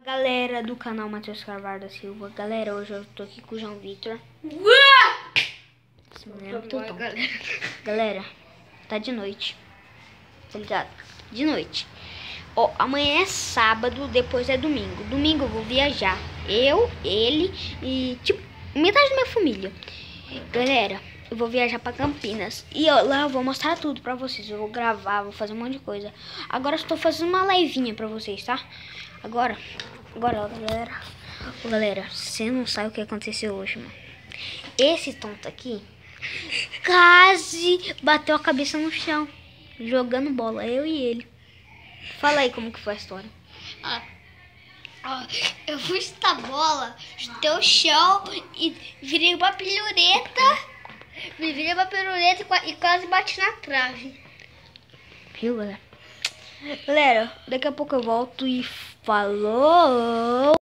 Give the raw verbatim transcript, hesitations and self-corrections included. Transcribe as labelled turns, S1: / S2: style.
S1: Galera do canal Matheus Carvalho da Silva. Galera, hoje eu tô aqui com o João Vitor. Esse menino é muito tonto. Galera, tá de noite. Tá ligado? De noite. Ó, amanhã é sábado, depois é domingo. Domingo eu vou viajar. Eu, ele e tipo, metade da minha família. Galera, eu vou viajar pra Campinas. E ó, lá eu vou mostrar tudo pra vocês. Eu vou gravar, vou fazer um monte de coisa. Agora eu estou fazendo uma livezinha pra vocês, tá? Agora, agora, ó, galera. Ô, galera, você não sabe o que aconteceu hoje, mano. Esse tonto aqui quase bateu a cabeça no chão, jogando bola, eu e ele. Fala aí como que foi a história.
S2: Ah, ah, eu fui chutar a bola, chutei o chão e virei uma piruleta. Me virei uma piruleta e qua- e quase bati na trave.
S1: Viu, galera? Galera, daqui a pouco eu volto e falou!